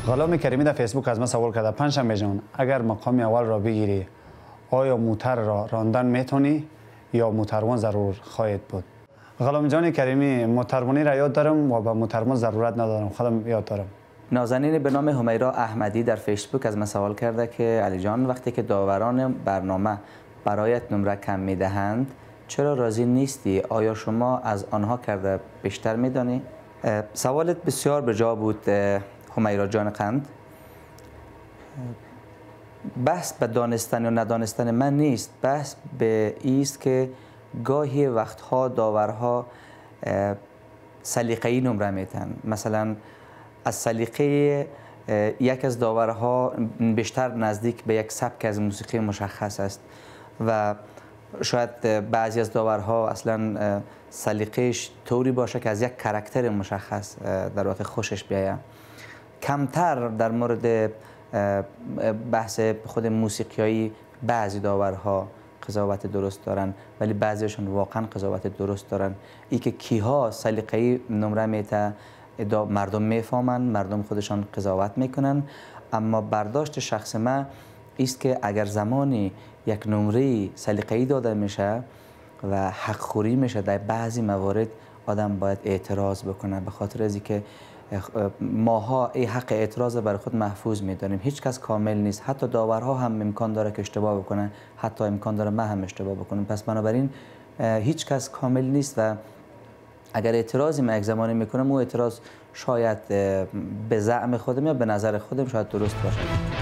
غلام کریمی در فیسبوک از من سوال کرده: پنجشنبه جان، اگر مقام اول را بگیری آیا موتر را راندن میتونی یا موتروان ضرور خواهد بود؟ غلام جان کریمی، موتروانی را یاد دارم و به موتروان ضرورت ندارم، خودم یاد دارم. نازنین به نام همیرا احمدی در فیسبوک از من سوال کرده که علی جان، وقتی که داوران برنامه برایت نمره کم میدهند چرا راضی نیستی؟ آیا شما از آنها کرده بیشتر میدانی؟ سوالت بسیار به جا بود همیرا جان قند. بحث به دانستن یا ندانستن من نیست، بحث به ایست که گاهی وقتها داورها سلیقه‌ای نمره میتن. مثلا از سلیقه یک از داورها بیشتر نزدیک به یک سبک از موسیقی مشخص است و شاید بعضی از داورها اصلا سلیقه‌اش طوری باشه که از یک کاراکتر مشخص در واقع خوشش بیاید. کمتر در مورد بحث خود موسیقیایی بعضی داورها قضاوت درست دارن، ولی بعضیشون واقعا قضاوت درست دارن. ای که کیها سلیقه‌ای نمره میته مردم میفهمن، مردم خودشان قضاوت میکنن. اما برداشت شخص من است که اگر زمانی یک نمره سلیقه‌ای داده میشه و حق خوری میشه در بعضی موارد، آدم باید اعتراض بکنه، به خاطر از اینکه ماها این حق اعتراض برای خود محفوظ میدانیم. هیچ کس کامل نیست، حتی داورها هم امکان داره که اشتباه بکنه، حتی امکان داره من هم اشتباه بکنم. پس بنابراین هیچ کس کامل نیست و اگر اعتراضی من یک زمانی میکنم، اون اعتراض شاید به زعم خودم یا به نظر خودم شاید درست باشه.